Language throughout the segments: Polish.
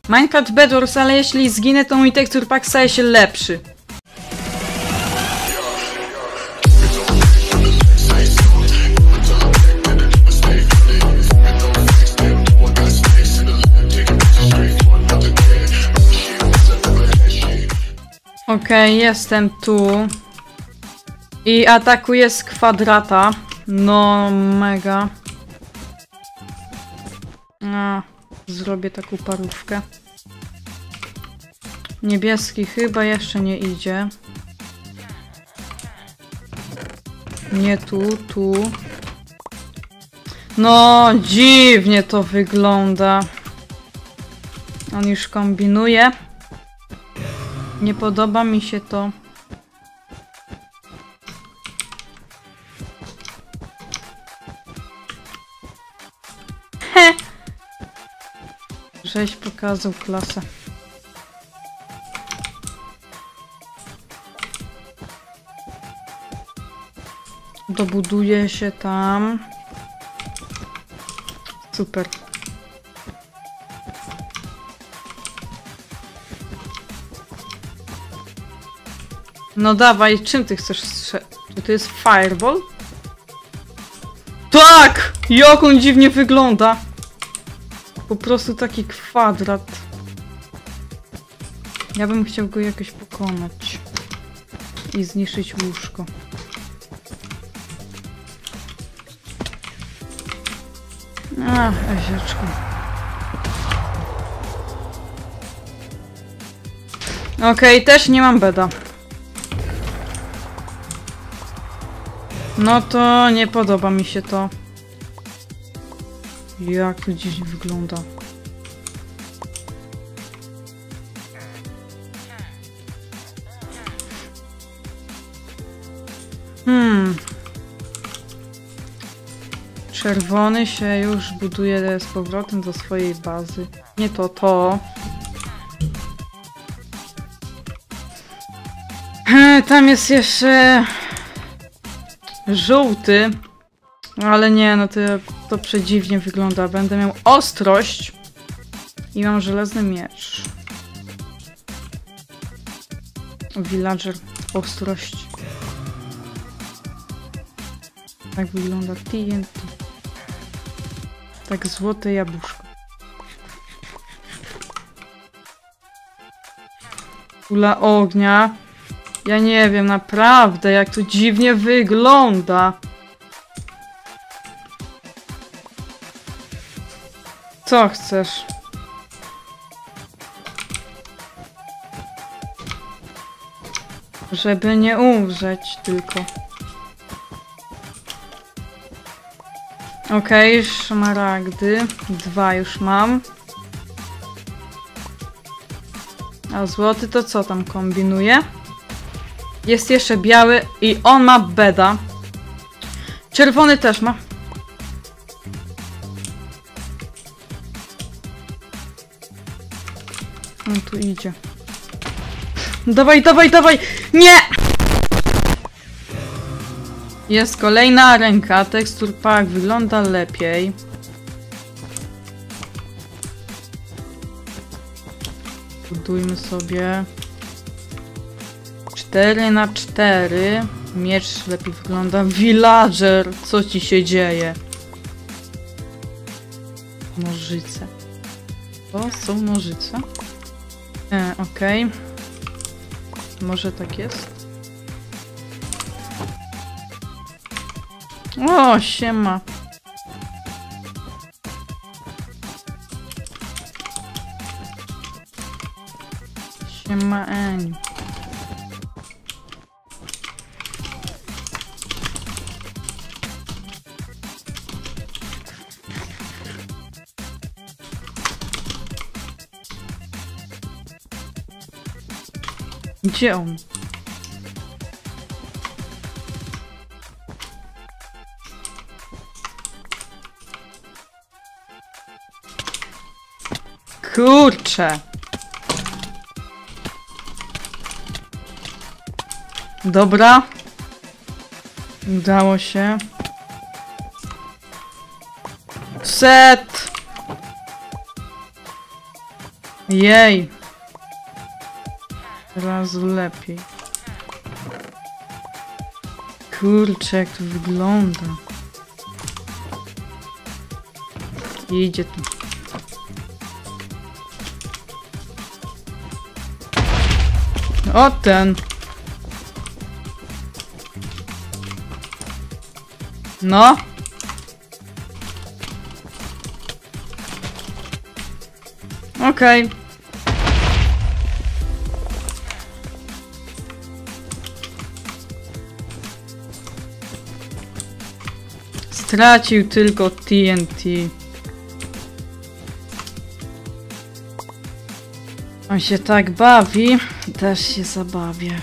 Minecraft Bedwars, ale jeśli zginę, to mój texture pack staje się lepszy. Okej, jestem tu. I atakuję z kwadrata. No, mega. Zrobię taką parówkę. Niebieski chyba jeszcze nie idzie. Nie tu, tu. No, dziwnie to wygląda. On już kombinuje. Nie podoba mi się to. He! Żeś pokazał klasę. Dobuduje się tam. Super. No dawaj, czym ty chcesz strzelać? Czy to jest fireball? Tak! Jak on dziwnie wygląda! Po prostu taki kwadrat. Ja bym chciał go jakoś pokonać. I zniszczyć łóżko. Ezieczku. Okej, też nie mam beda. No to nie podoba mi się to. Jak to dziś wygląda. Czerwony się już buduje z powrotem do swojej bazy. Nie to, to. Tam jest jeszcze... żółty. Ale nie, no to przedziwnie wygląda. Będę miał ostrość. I mam żelazny miecz. Villager. Ostrość. Tak wygląda TNT. Tak złote jabłuszko. Kula ognia. Ja nie wiem, naprawdę, jak to dziwnie wygląda. Co chcesz? Żeby nie umrzeć tylko. Okej, szmaragdy. 2 już mam. A złoty to co tam kombinuje? Jest jeszcze biały i on ma beda. Czerwony też ma. On tu idzie. Dawaj, dawaj, dawaj! Nie! Jest kolejna ręka. Tekstur pack wygląda lepiej. Budujmy sobie 4×4. Miecz lepiej wygląda. Villager! Co ci się dzieje? Nożyce. To są nożyce? Okej. Może tak jest? O, siema. Siema, Eniu. Gdzie on? Kurczę. Dobra. Udało się. Set. Jej! Razu lepiej. Kurczę, jak to wygląda. Idzie tu. O ten! No! Okej. Stracił tylko TNT. On się tak bawi, też się zabawię.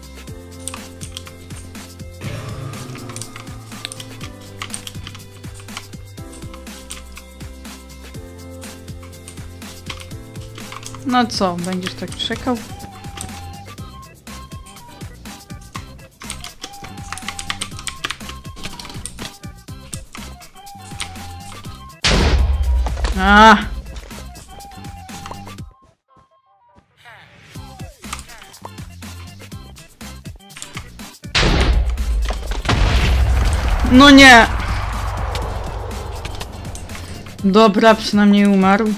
No co, będziesz tak czekał? A! No nie! Dobra, przynajmniej umarł.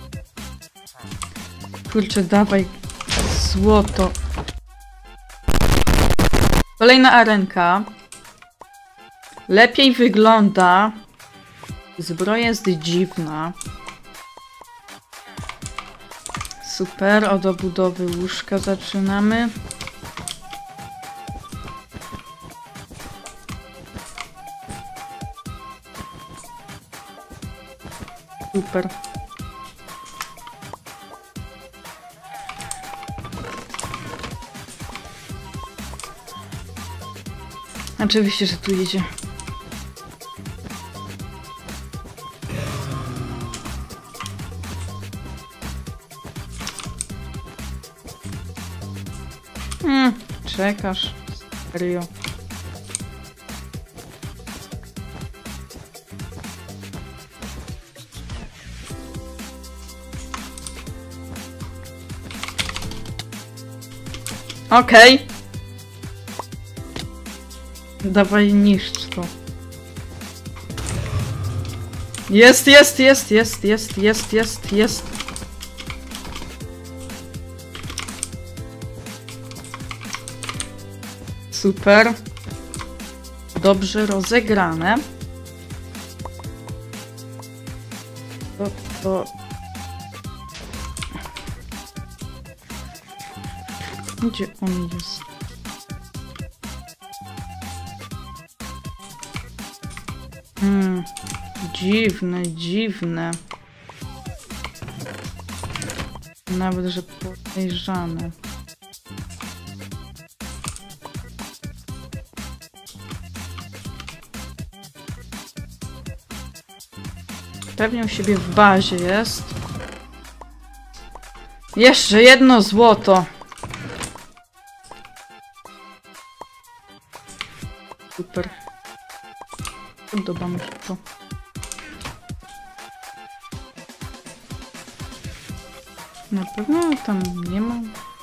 Kurczę, dawaj złoto. Kolejna arenka. Lepiej wygląda. Zbroja jest dziwna. Super, od obudowy łóżka zaczynamy. Super. Oczywiście, że tu idzie. Czekasz. Serio. Okej. Dawaj, niszcz to. Jest. Super. Dobrze rozegrane. To... Gdzie on jest? Dziwne. Nawet, że podejrzane. Pewnie u siebie w bazie jest. Jeszcze jedno złoto. Super. Podoba mi się to. Na pewno tam nie ma.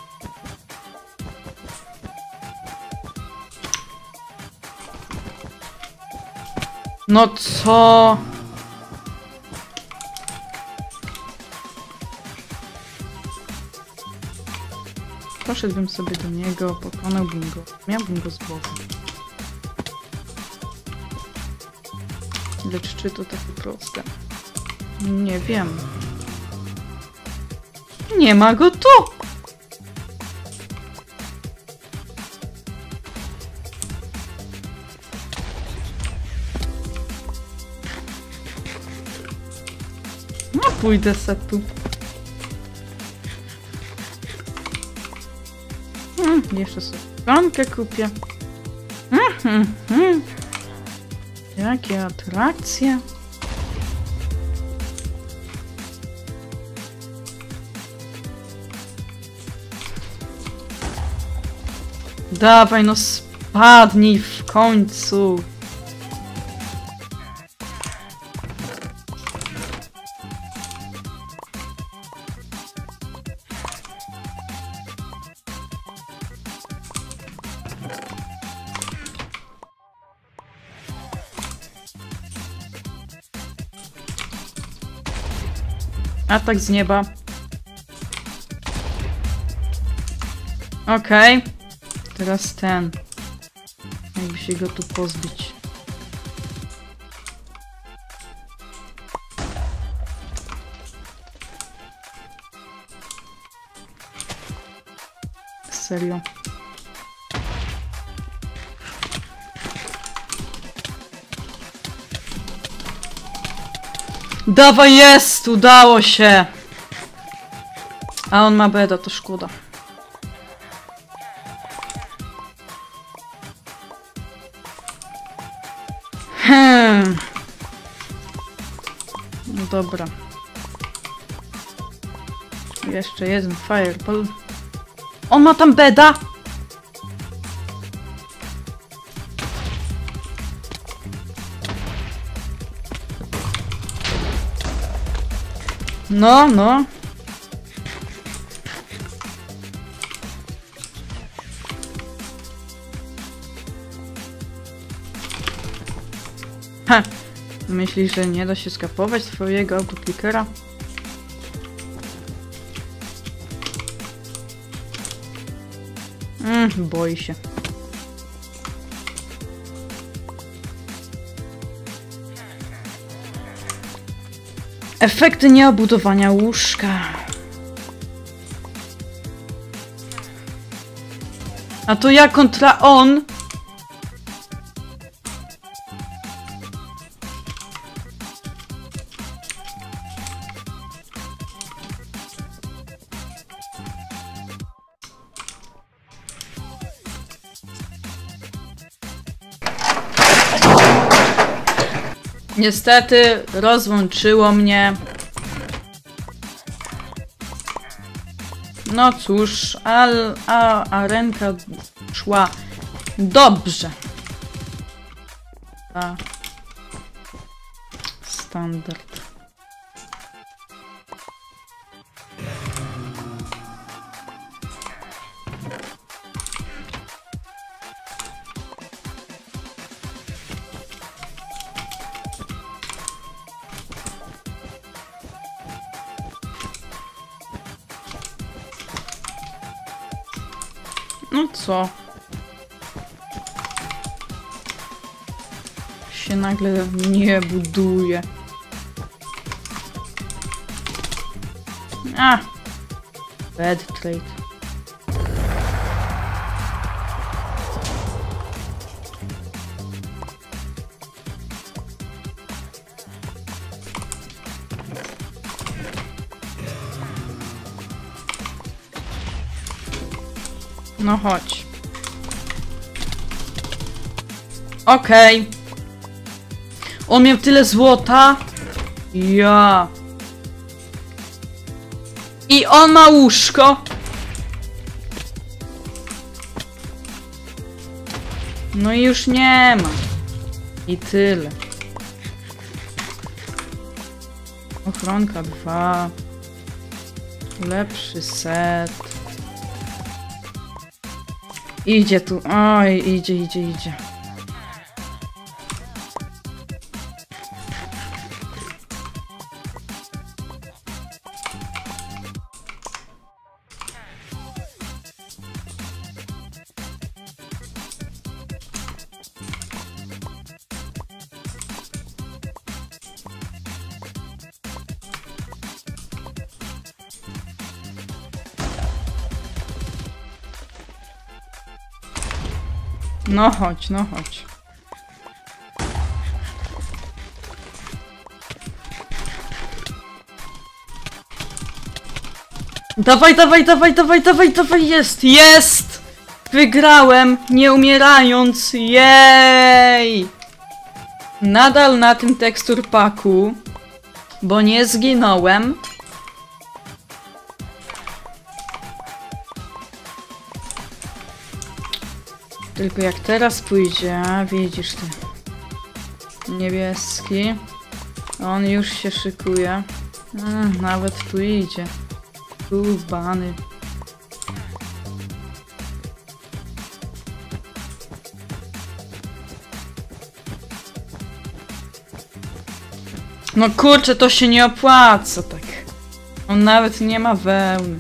No co? Poszedłbym sobie do niego, pokonałbym go. Miałbym go z boku. Lecz czy to takie proste? Nie wiem. Nie ma go tu! No pójdę se tu. Jeszcze sobie szklankę kupię. Jakie atrakcje. Dawaj, no spadnij w końcu. Atak z nieba. Okej. Teraz ten. Jakby się go tu pozbyć. Serio. Dawaj, jest! Udało się! A on ma beda, to szkoda. No dobra. Jeszcze jeden fireball. On ma tam beda! No, no. Ha! Myślisz, że nie da się skapować twojego autoklikera? Boi się. Efekty nieobudowania łóżka. A to ja kontra on. Niestety rozłączyło mnie. No cóż, a ręka szła dobrze. A. Standard. No co? Się nagle nie buduje. A! Bad trade. No chodź. Okej. On miał tyle złota. Ja. I on ma łóżko. No i już nie ma. I tyle. Ochronka 2. Lepszy set. Idzie tu. Oj, idzie. No chodź, no chodź. Dawaj, jest! Wygrałem, nie umierając, jej! Nadal na tym tekstur packu, bo nie zginąłem. Tylko jak teraz pójdzie, a widzisz ty. Niebieski. On już się szykuje. Nawet tu idzie. Tu bany. No kurczę, to się nie opłaca tak. On nawet nie ma wełny.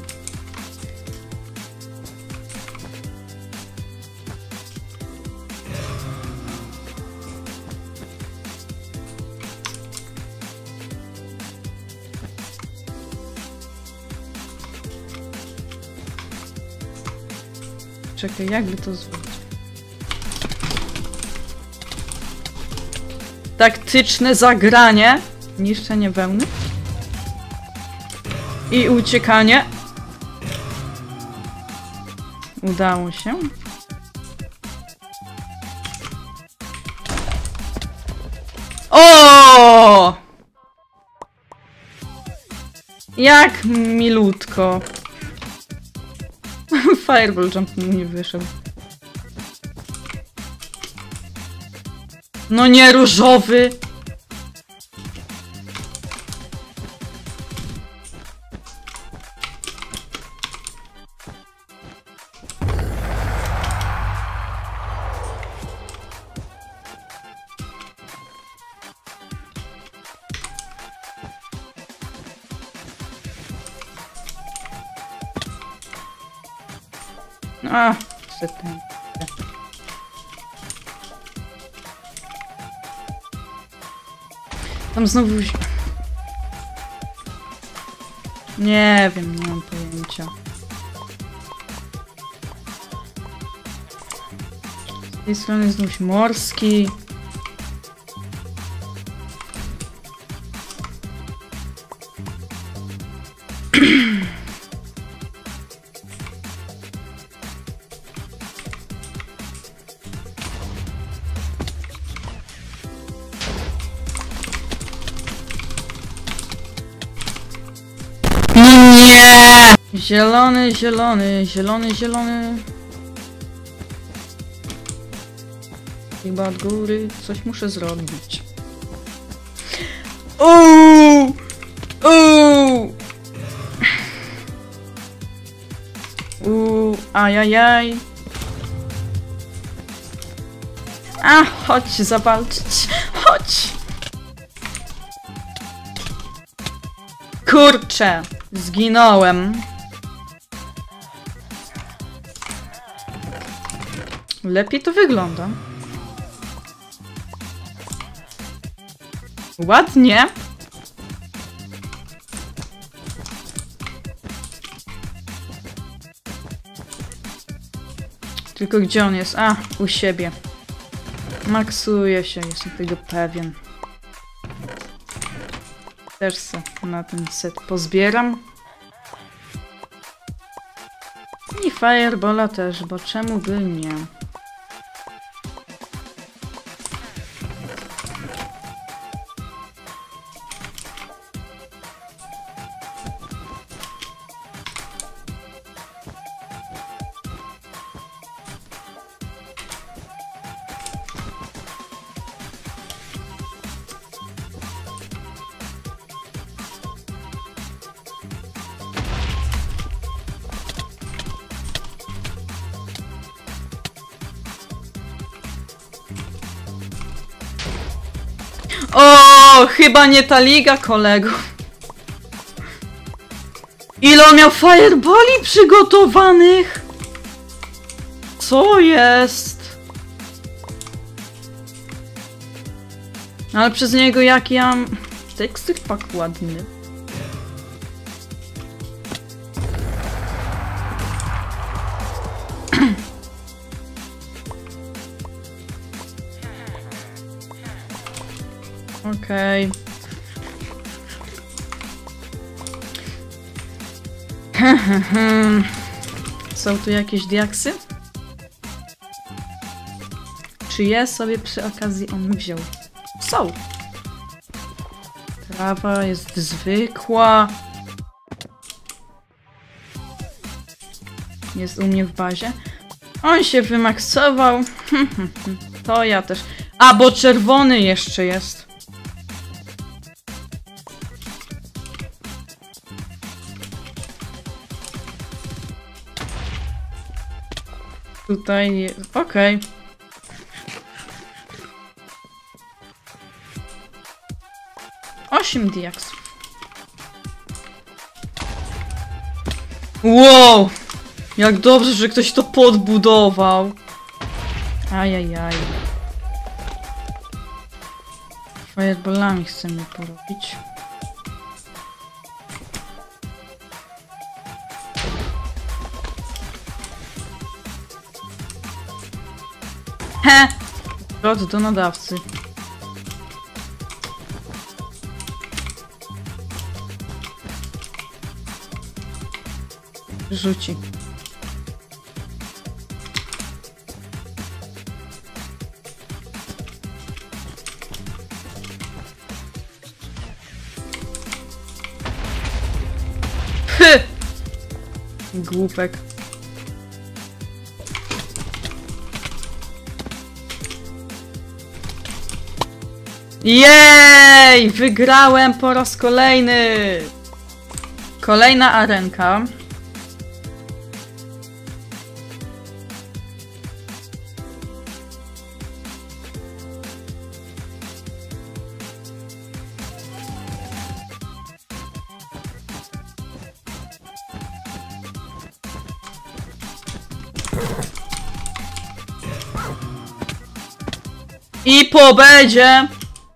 Czekaj, jakby to zrobić? Taktyczne zagranie. Niszczenie wełny. I uciekanie. Udało się. O! Jak milutko. Fireball jump mu nie wyszedł. No nie, różowy! A, ten. Tam znowu... Nie wiem, nie mam pojęcia. Z tej strony znów morski. Nie! Zielony, zielony, zielony, zielony. Chyba od góry coś muszę zrobić. Uuu! Uuu! Uuu, ajajaj. A, chodź zawalczyć. Chodź! Kurczę! Zginąłem. Lepiej to wygląda. Ładnie. Tylko gdzie on jest? A, u siebie. Maksuje się, jestem tego pewien. Też se na ten set pozbieram. I Firebola też, bo czemu by nie? O, chyba nie ta liga, kolego. Ile on miał fireboli przygotowanych? Co jest? Ale przez niego jaki ja mam... Tekstur pak ładny. Okej. Są tu jakieś diaksy? Czy je sobie przy okazji on wziął? Są! Trawa jest zwykła. Jest u mnie w bazie. On się wymaksował. To ja też. A, bo czerwony jeszcze jest. Tutaj jest... Okej. Osiem diaksów. Wow! Jak dobrze, że ktoś to podbudował. Ajajaj. Fireballami chcę mnie porobić. He! Zwrot do nadawcy. Rzuci. Głupek. Jej! Wygrałem po raz kolejny! Kolejna arenka. I po bedzie!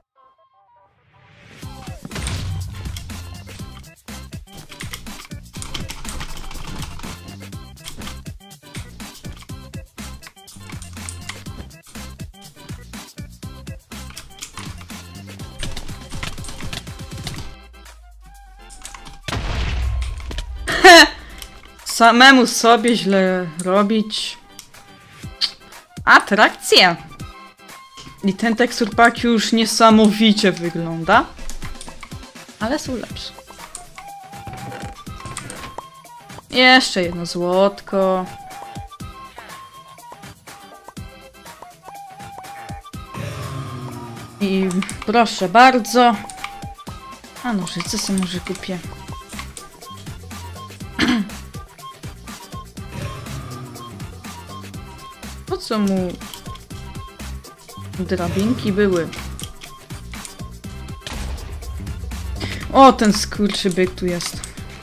Samemu sobie źle robić. Atrakcja! I ten tekstur pack już niesamowicie wygląda. Ale są lepsze. Jeszcze jedno złotko. I proszę bardzo. A nożyce sobie może kupię. Po co mu drabinki były? O, ten skurczybyk tu jest.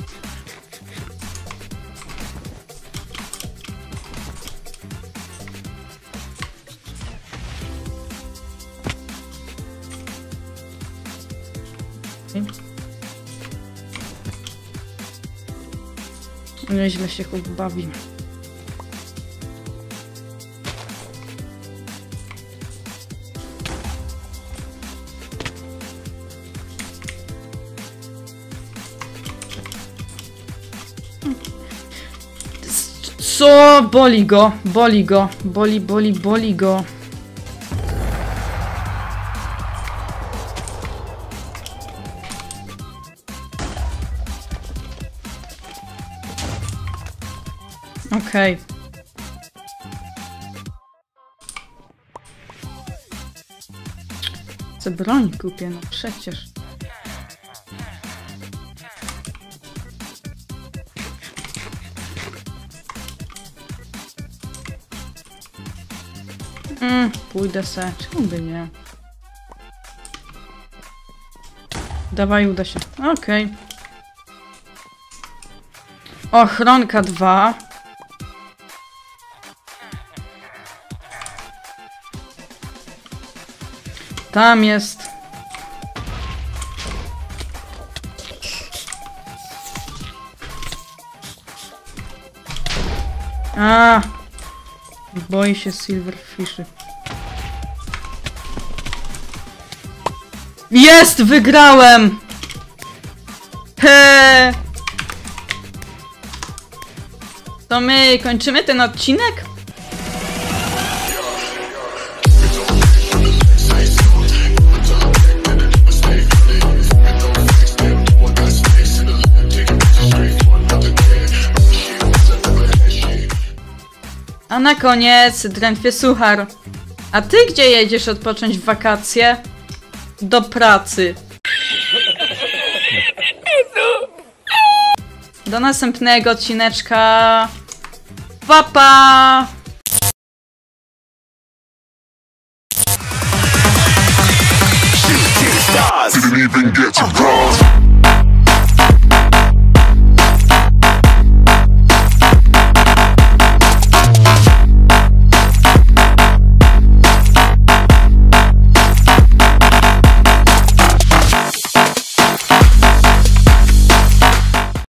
Nieźle się chłop bawi. Co? Boli go, boli go, boli go. Okej. Co broń kupię, no przecież. Pójdę se, czemu by nie? Dawaj, uda się. Okej. Ochronka 2. Tam jest. A, boi się silverfishy. Jest! Wygrałem! He! To my kończymy ten odcinek? A na koniec drętwie suchar. A ty gdzie jedziesz odpocząć w wakacje? Do pracy. Do następnego odcineczka. Pa pa! Didn't even get to cross.